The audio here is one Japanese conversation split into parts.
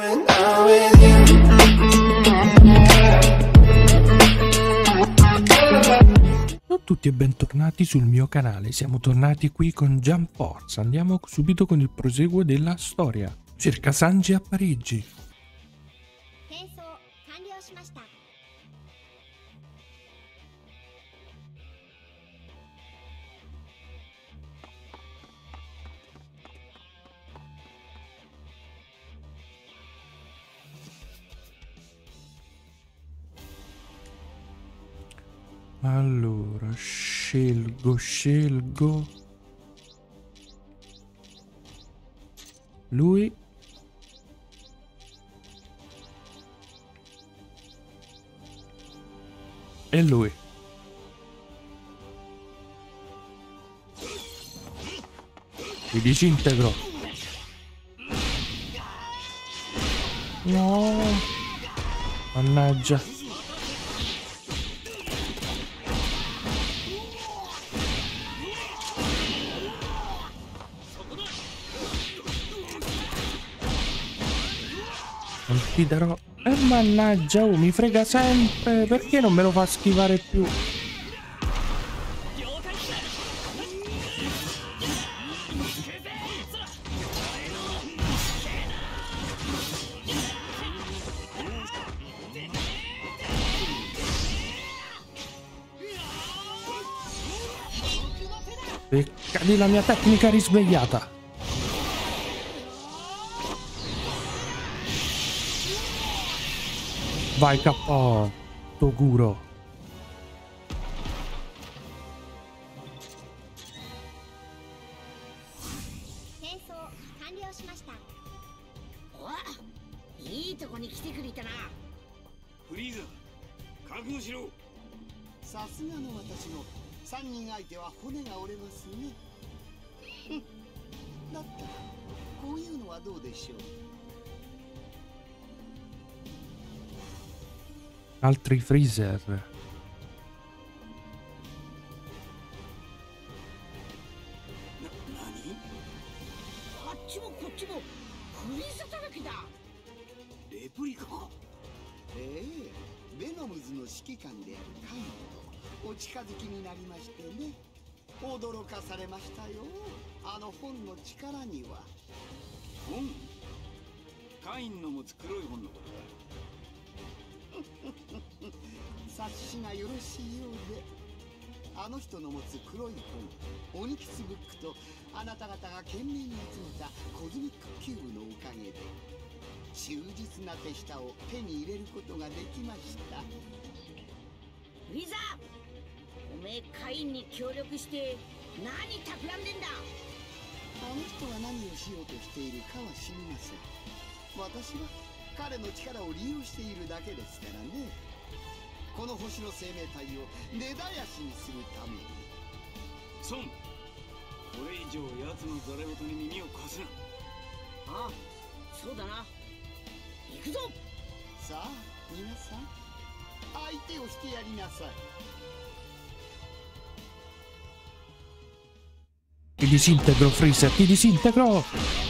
Ciao a tutti e bentornati sul mio canale, siamo tornati qui con Jump Force, andiamo subito con il proseguo della storia. Cerca Sanji a Parigi. Allora, scelgo lui e lui. Mi disintegro. No, mannaggia. Non ti darò. Mannaggia, oh, mi frega sempre. Perché non me lo fa schivare più? Pecca di la mia tecnica risvegliata. Vai KO, Toguro. Altri freezer. Ti disintegro, Freezer, ti disintegro!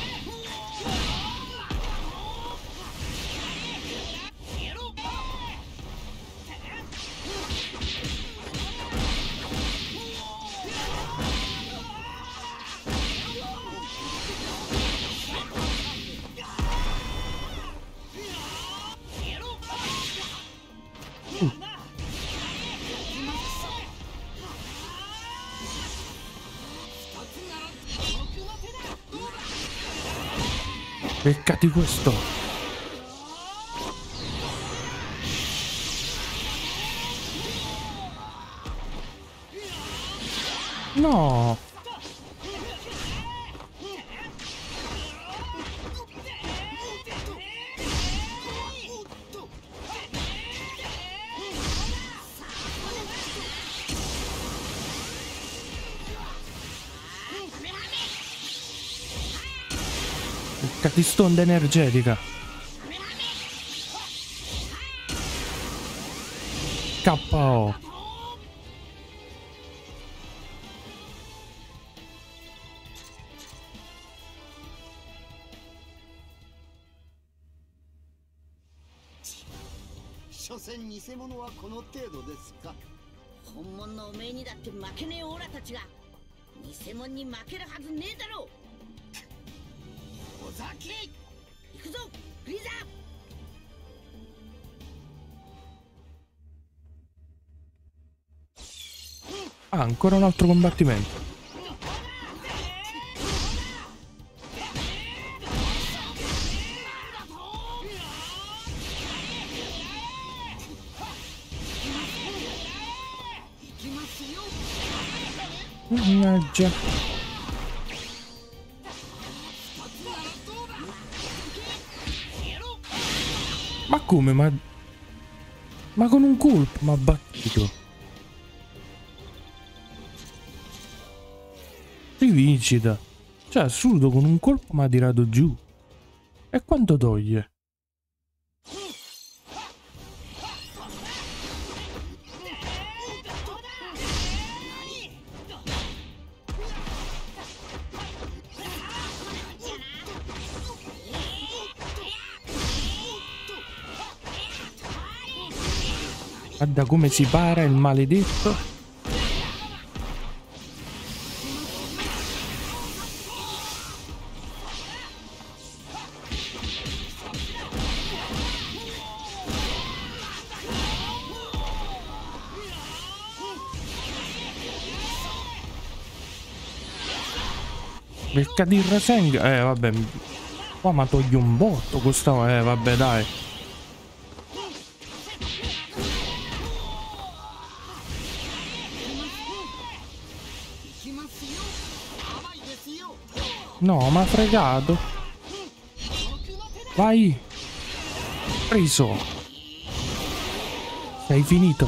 Beccati questo. No. Beccati stonda energetica. KO. 所詮偽物はこの程度ですか。 本物のおめえにだって負けねえオーラたちが偽物に負けるはずねえだろう。 尾崎、 行くぞフリーザー。 Ah, ancora un altro combattimento. Mannaggia. Ma come? Ma con un colpo mi ha battuto. Rivincita. Cioè, assurdo, con un colpo mi ha tirato giù. E quanto toglie? Guarda come si para il maledetto. Perché di Raseng? Vabbè. Qua ma toglie un botto questa. Vabbè dai. No, ma ha fregato. Vai. Preso. Sei finito.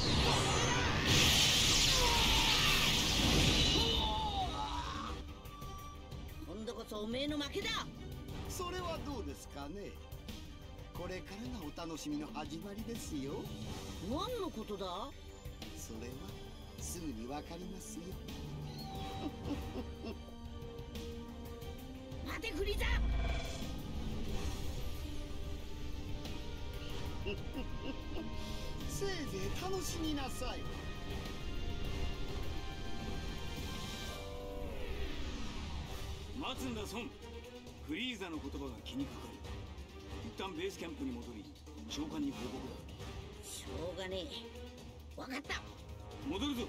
フリーザの言葉が気にかかる。一旦ベースキャンプに戻り、長官に報告だ。 しょうがねえ。わかった。 戻るぞ。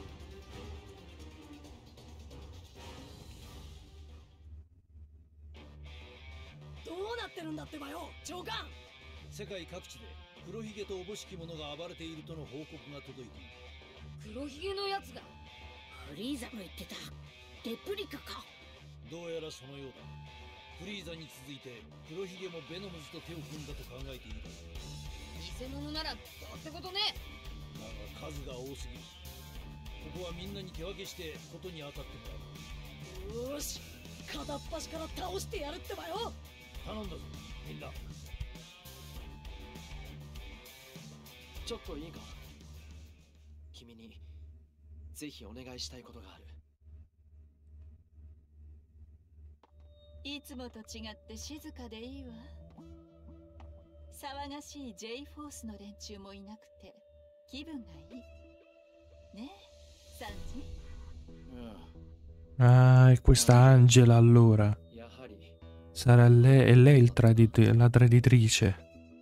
どうなってるんだってばよ、長官。 世界各地で黒ひげとおぼしき者が暴れているとの報告が届いている。 黒ひげのやつがフリーザの言ってたレプリカか。 どうやらそのようだ。フリーザに続いて黒ひげもベノムズと手を組んだと考えている。 偽物ならどうってことね。 だが数が多すぎる。ここはみんなに手分けしてことに当たってもらう。 よーし、片っ端から倒してやるってばよ。 頼んだぞみんな。 ちょっといいか。君にぜひお願いしたいことがある。 いつもと違って静かでいいわ。騒がしい J フォースの連中もいなくて気分がいいねえサンジ。 Ah, è questa Angela allora. Sarà lei, è lei la traditrice.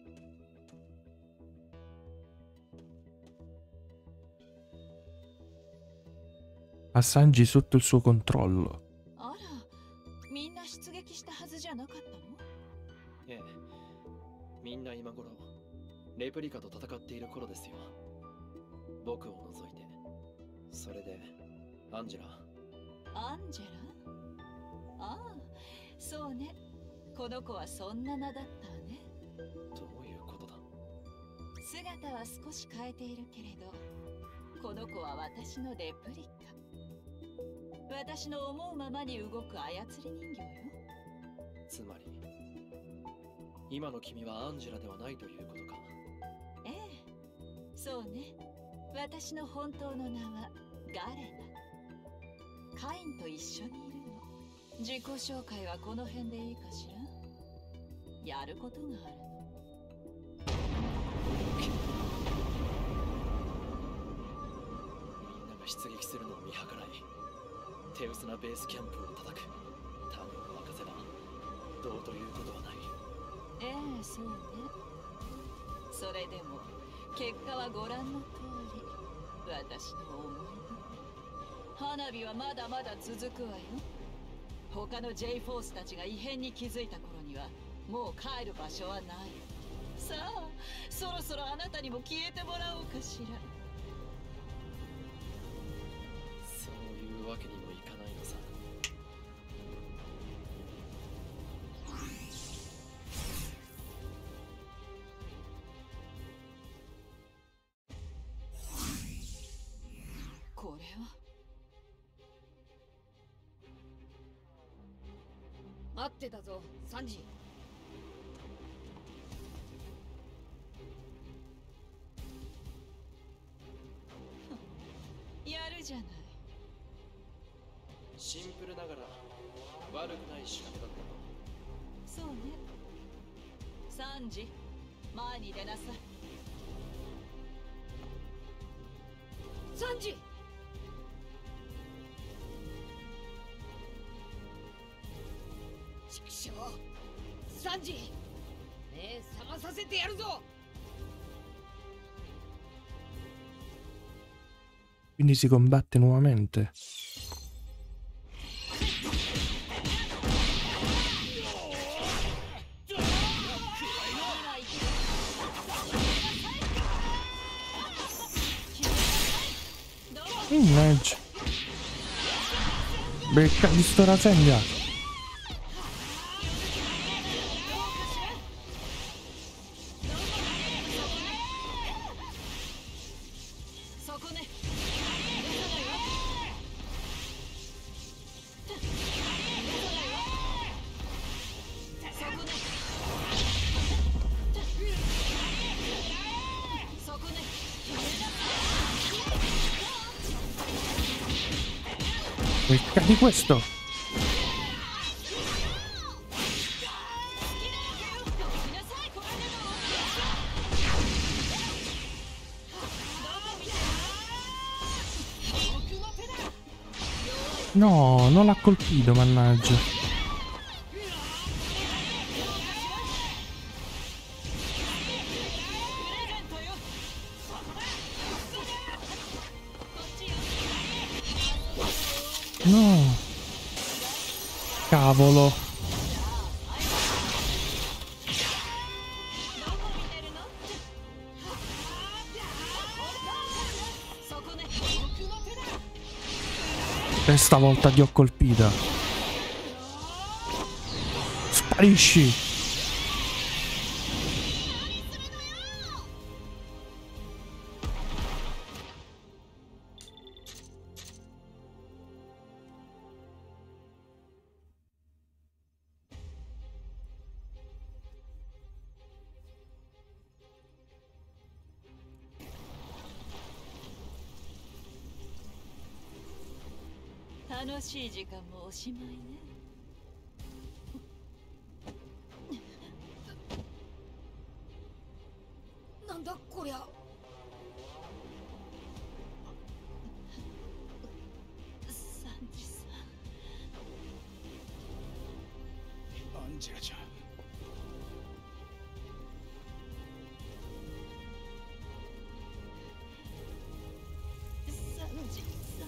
Ha Sanji sotto il suo controllo. みんな出撃したはずじゃなかったの？ ええ、みんな今頃レプリカと戦っている頃ですよ。僕を除いて。それでアンジェラ。 ああ、そうね。この子はそんな名だったわね。 どういうことだ？ 姿は少し変えているけれど、この子は私のレプリカ。私の思うままに動く操り人形よ。 つまり今の君はアンジェラではないということか。 ええ、そうね。私の本当の名はガレナ。カインと一緒にいるの。自己紹介はこの辺でいいかしら。やることがあるの。 出撃するのを見計らい手薄なベースキャンプを叩く。タグを任せばどうということはない。 ええ、そうね。それでも結果はご覧の通り、私の思い通り。花火はまだまだ続くわよ。他の J フォースたちが異変に気づいた頃にはもう帰る場所はない。さあ、そろそろあなたにも消えてもらおうかしら。 そういうわけにもいかないのさ。 これは待ってたぞ、サンジ。 やるじゃない。 シンプルながら悪くない仕掛けだったそうね。サンジ、前に出なさい。 サンジ。畜生、サンジ、目覚まさせてやるぞ。 Quindi si combatte nuovamente. Mannaggia. Becca di sto rasenga. Becca di questo. No, non l'ha colpito, mannaggia. No. Cavolo. E stavolta ti ho colpita. Sparisci. 楽しい時間もおしまいね。 なんだこりゃ。 サンジさん。 アンジェラちゃん。 サンジさん。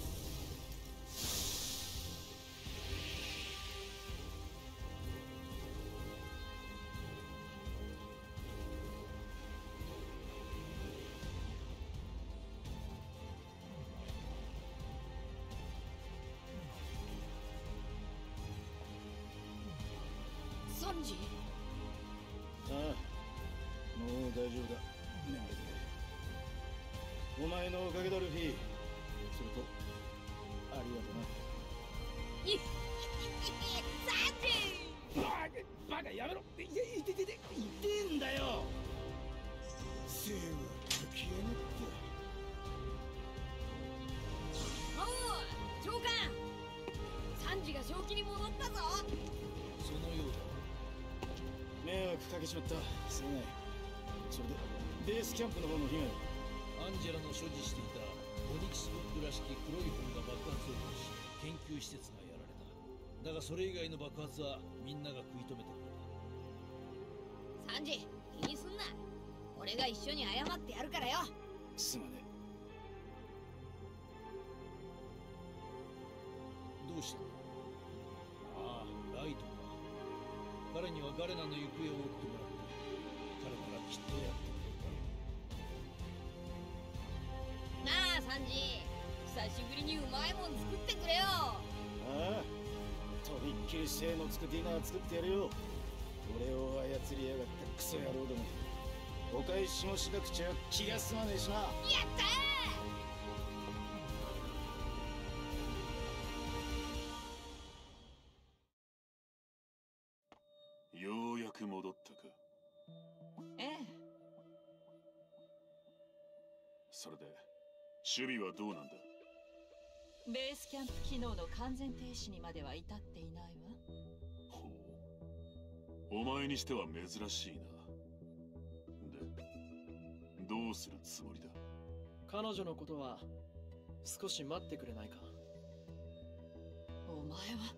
サンジ。 ああ、もう大丈夫だ。眠れてくれ。お前のおかげだルフィ。それとありがとな。 サンジ。 バカやめろ。いてんだよ。セーブ消えねって。 おう、長官。サンジが正気に戻ったぞ。 そのようだ。迷惑かけちまった。すまない。それでベースキャンプの方の被害は？アンジェラの所持していたオニキスブックらしき黒い本が爆発を起こし、研究施設がやられた。だがそれ以外の爆発はみんなが食い止めてくれた。 サンジ、気にすんな。俺が一緒に謝ってやるからよ。 すまねえ。どうした？ああ、ライトか。彼にはガレナの行方を追ってもらった。彼ならきっとやってくれる。 なあサンジ、久しぶりにうまいもん作ってくれよ。 ああ、とびっきりせーの作っていいなら作ってやるよ。俺を操りやがったクソ野郎ども。お返しもしなくちゃ気が済まねえしな。 やったー。ようやく戻ったか。 ええ。 それで守備はどうなんだ？ ベースキャンプ機能の完全停止にまでは至っていないわ。 ほう、お前にしては珍しいな。で、どうするつもりだ？ 彼女のことは少し待ってくれないか？ お前は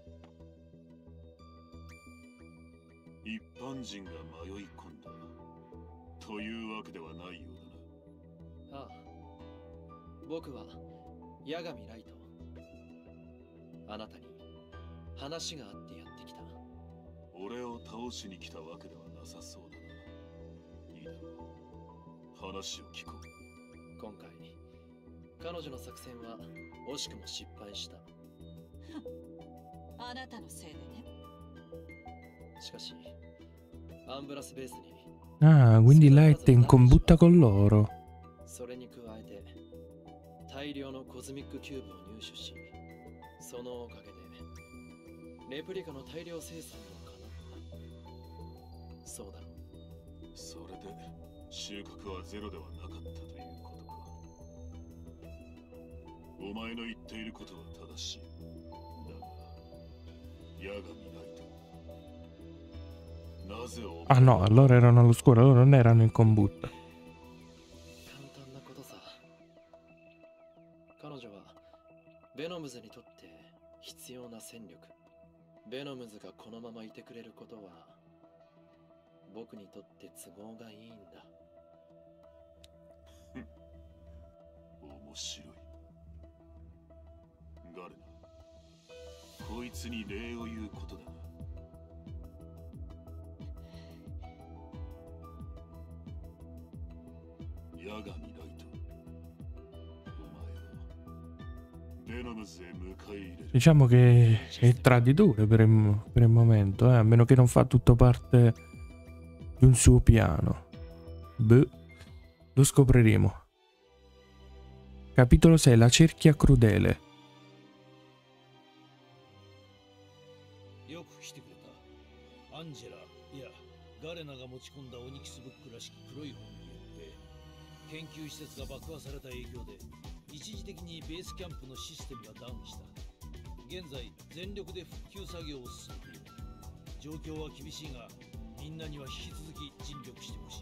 一般人が迷い込んだというわけではないようだな。 ああ、僕は八神ライト。あなたに話があってやってきた。 俺を倒しに来たわけではなさそうだな。いいだろう、話を聞こう。 今回彼女の作戦は惜しくも失敗した。 あなたのせいでね。 しかしアンブラスベースに Ah, quindi Light è in combutta con loro. それに加えて大量のコズミックキューブを入手し、そのおかげでレプリカの大量生産が叶った。そうだろう。 それで収穫はゼロではなかったということか。お前の言っていることは正しい。だが八神ライト、なぜお前 Ah no, allora erano all'oscuro, loro non erano in combutta. 簡単なことさ。彼女はベノムズにとって必要な戦力。ベノムズがこのままいてくれることは僕にとって都合がいいんだ。 面白い。ガレナ、こいつに礼を言うことだな。八神ライト、お前をベノムズへ迎え入れる。 Diciamo che è il traditore per il momento, a meno che non fa tutto parte di un suo piano. Beh, lo scopriremo. Capitolo 6, la cerchia crudele. よく来てくれた。アンジェラ、いや、ガレナが持ち込んだオニキスブックらしき黒い本によって研究施設が爆破された影響で一時的にベースキャンプのシステムがダウンした。現在全力で復旧作業を進めている。状況は厳しいがみんなには引き続き尽力してほしい。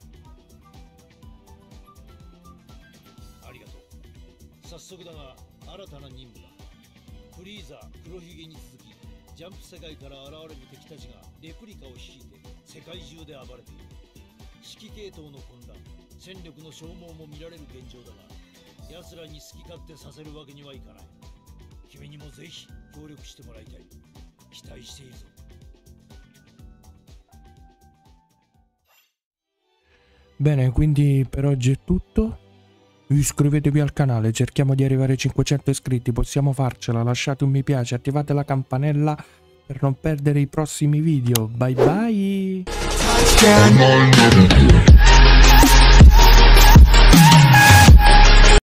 ありがとう。早速だが新たな任務だ。フリーザ、黒ひげに続きジャンプ世界から現れる敵たちがレプリカを率いて世界中で暴れている。指揮系統の混乱、戦力の消耗も見られる現状だが、奴らに好き勝手させるわけにはいかない。君にもぜひ協力してもらいたい。期待しているぞ。 Bene, quindi per oggi è tutto. Iscrivetevi al canale, cerchiamo di arrivare ai 500 iscritti, possiamo farcela, lasciate un mi piace, attivate la campanella per non perdere i prossimi video. Bye bye!